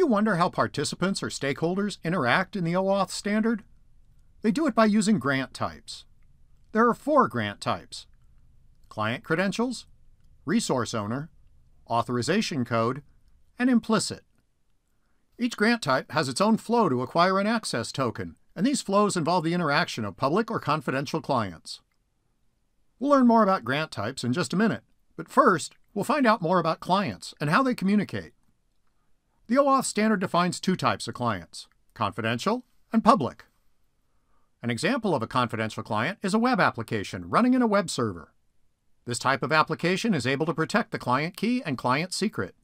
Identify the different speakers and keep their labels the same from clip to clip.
Speaker 1: you wonder how participants or stakeholders interact in the OAuth standard? They do it by using grant types. There are 4 grant types: client credentials, resource owner, authorization code, and implicit. Each grant type has its own flow to acquire an access token, and these flows involve the interaction of public or confidential clients. We'll learn more about grant types in just a minute, but first, we'll find out more about clients and how they communicate. The OAuth standard defines 2 types of clients: confidential and public. An example of a confidential client is a web application running in a web server. This type of application is able to protect the client key and client secret.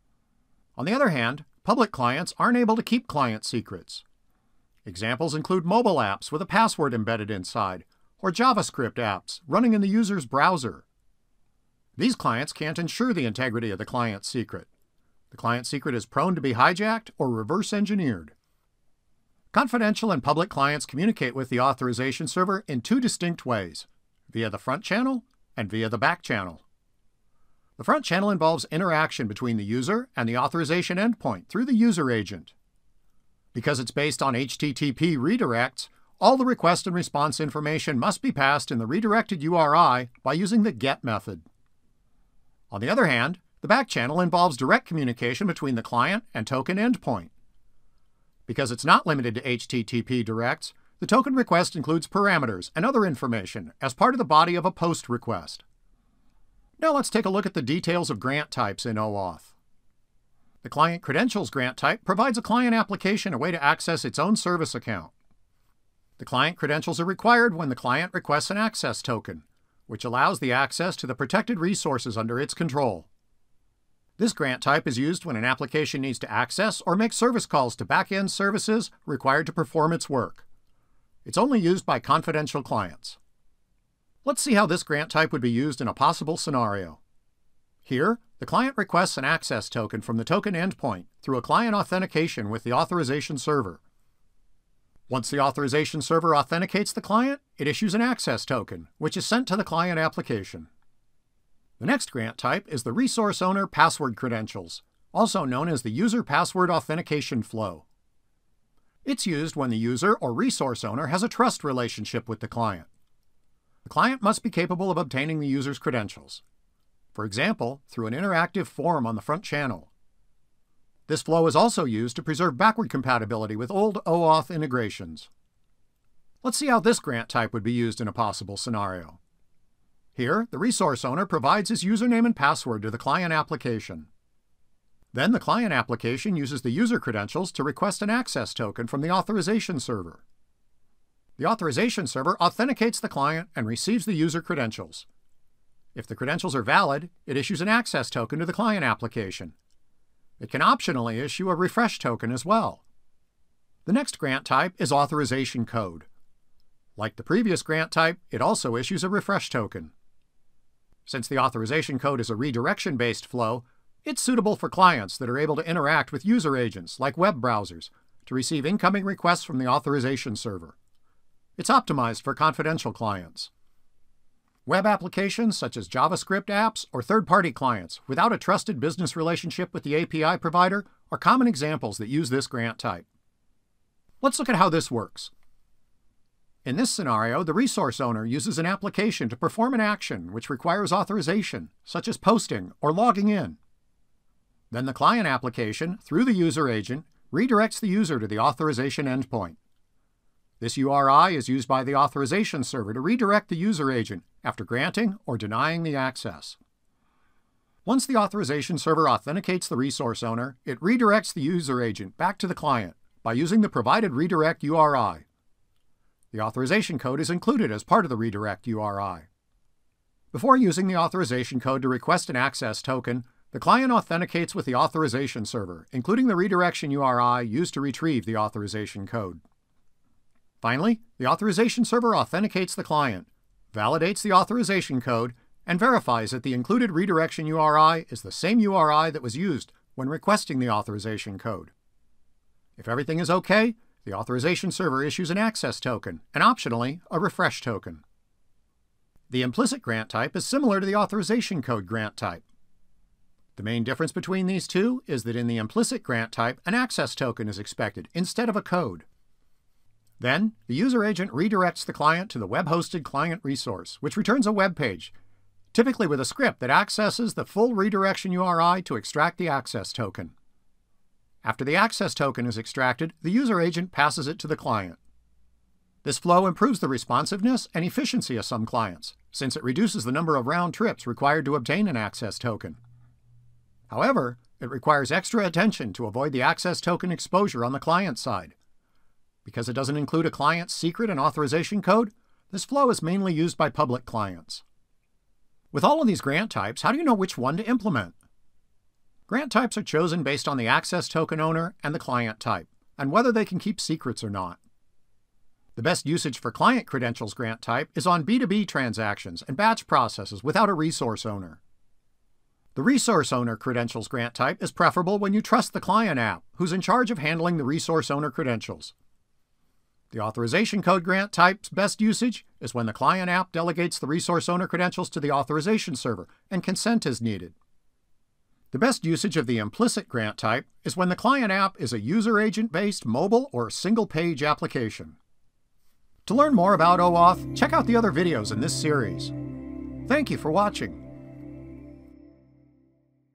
Speaker 1: On the other hand, public clients aren't able to keep client secrets. Examples include mobile apps with a password embedded inside, or JavaScript apps running in the user's browser. These clients can't ensure the integrity of the client secret. The client secret is prone to be hijacked or reverse engineered. Confidential and public clients communicate with the authorization server in 2 distinct ways: via the front channel and via the back channel. The front channel involves interaction between the user and the authorization endpoint through the user agent. Because it's based on HTTP redirects, all the request and response information must be passed in the redirected URI by using the GET method. On the other hand, the back channel involves direct communication between the client and token endpoint. Because it's not limited to HTTP directs, the token request includes parameters and other information as part of the body of a POST request. Now let's take a look at the details of grant types in OAuth. The client credentials grant type provides a client application a way to access its own service account. The client credentials are required when the client requests an access token, which allows the access to the protected resources under its control. This grant type is used when an application needs to access or make service calls to back-end services required to perform its work. It's only used by confidential clients. Let's see how this grant type would be used in a possible scenario. Here, the client requests an access token from the token endpoint through a client authentication with the authorization server. Once the authorization server authenticates the client, it issues an access token, which is sent to the client application. The next grant type is the resource owner password credentials, also known as the user password authentication flow. It's used when the user or resource owner has a trust relationship with the client. The client must be capable of obtaining the user's credentials, for example, through an interactive form on the front channel. This flow is also used to preserve backward compatibility with old OAuth integrations. Let's see how this grant type would be used in a possible scenario. Here, the resource owner provides his username and password to the client application. Then the client application uses the user credentials to request an access token from the authorization server. The authorization server authenticates the client and receives the user credentials. If the credentials are valid, it issues an access token to the client application. It can optionally issue a refresh token as well. The next grant type is authorization code. Like the previous grant type, it also issues a refresh token. Since the authorization code is a redirection-based flow, it's suitable for clients that are able to interact with user agents, like web browsers, to receive incoming requests from the authorization server. It's optimized for confidential clients. Web applications such as JavaScript apps or third-party clients without a trusted business relationship with the API provider are common examples that use this grant type. Let's look at how this works. In this scenario, the resource owner uses an application to perform an action which requires authorization, such as posting or logging in. Then the client application, through the user agent, redirects the user to the authorization endpoint. This URI is used by the authorization server to redirect the user agent after granting or denying the access. Once the authorization server authenticates the resource owner, it redirects the user agent back to the client by using the provided redirect URI. The authorization code is included as part of the redirect URI. Before using the authorization code to request an access token, the client authenticates with the authorization server, including the redirection URI used to retrieve the authorization code. Finally, the authorization server authenticates the client, validates the authorization code, and verifies that the included redirection URI is the same URI that was used when requesting the authorization code. If everything is okay, the authorization server issues an access token, and optionally, a refresh token. The implicit grant type is similar to the authorization code grant type. The main difference between these two is that in the implicit grant type, an access token is expected instead of a code. Then, the user agent redirects the client to the web-hosted client resource, which returns a web page, typically with a script that accesses the full redirection URI to extract the access token. After the access token is extracted, the user agent passes it to the client. This flow improves the responsiveness and efficiency of some clients, since it reduces the number of round trips required to obtain an access token. However, it requires extra attention to avoid the access token exposure on the client side. Because it doesn't include a client's secret and authorization code, this flow is mainly used by public clients. With all of these grant types, how do you know which one to implement? Grant types are chosen based on the access token owner and the client type, and whether they can keep secrets or not. The best usage for client credentials grant type is on B2B transactions and batch processes without a resource owner. The resource owner credentials grant type is preferable when you trust the client app, who's in charge of handling the resource owner credentials. The authorization code grant type's best usage is when the client app delegates the resource owner credentials to the authorization server and consent is needed. The best usage of the implicit grant type is when the client app is a user agent-based mobile or single-page application. To learn more about OAuth, check out the other videos in this series. Thank you for watching.